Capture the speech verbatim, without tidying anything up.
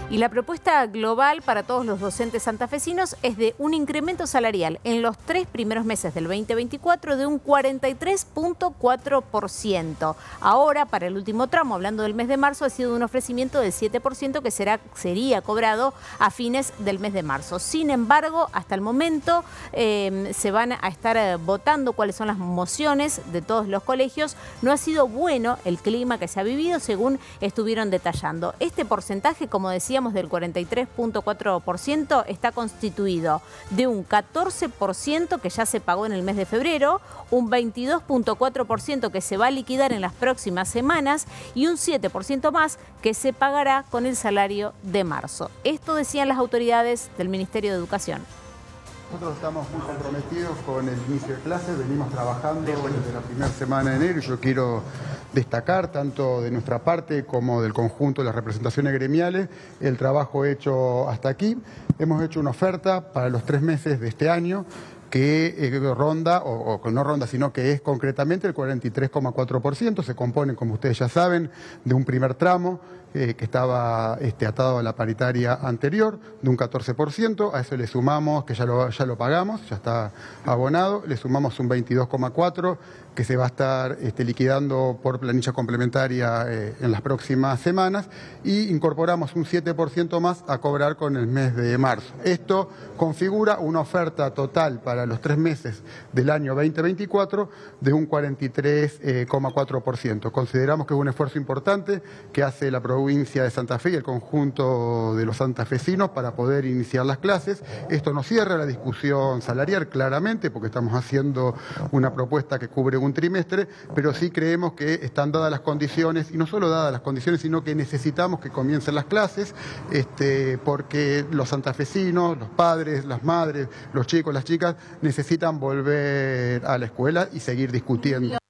Y la propuesta global para todos los docentes santafesinos es de un incremento salarial en los tres primeros meses del veinte veinticuatro de un cuarenta y tres punto cuatro por ciento. Ahora, para el último tramo, hablando del mes de marzo, ha sido un ofrecimiento del siete por ciento que será, sería cobrado a fines del mes de marzo. Sin embargo, hasta el momento eh, se van a estar eh, votando cuáles son las mociones de todos los colegios. No ha sido bueno el clima que se ha vivido, según estuvieron detallando. Este porcentaje, como decía, del cuarenta y tres punto cuatro por ciento está constituido de un catorce por ciento que ya se pagó en el mes de febrero, un veintidós punto cuatro por ciento que se va a liquidar en las próximas semanas y un siete por ciento más que se pagará con el salario de marzo. Esto decían las autoridades del Ministerio de Educación. Nosotros estamos muy comprometidos con el inicio de clases, venimos trabajando desde la primera semana de enero y yo quiero destacar tanto de nuestra parte como del conjunto de las representaciones gremiales el trabajo hecho hasta aquí. Hemos hecho una oferta para los tres meses de este año que eh, ronda, o, o que no ronda, sino que es concretamente el cuarenta y tres coma cuatro por ciento. Se compone, como ustedes ya saben, de un primer tramo eh, que estaba este, atado a la paritaria anterior, de un catorce por ciento. A eso le sumamos, que ya lo, ya lo pagamos, ya está abonado, le sumamos un veintidós coma cuatro por ciento que se va a estar este, liquidando por planilla complementaria eh, en las próximas semanas, y incorporamos un siete por ciento más a cobrar con el mes de marzo. Esto configura una oferta total para los tres meses del año veinte veinticuatro de un cuarenta y tres coma cuatro por ciento. Consideramos que es un esfuerzo importante que hace la provincia de Santa Fe y el conjunto de los santafesinos para poder iniciar las clases. Esto no cierra la discusión salarial, claramente, porque estamos haciendo una propuesta que cubre un trimestre, pero sí creemos que están dadas las condiciones, y no solo dadas las condiciones, sino que necesitamos que comiencen las clases, este, porque los santafesinos, los padres, las madres, los chicos, las chicas, necesitan volver a la escuela y seguir discutiendo.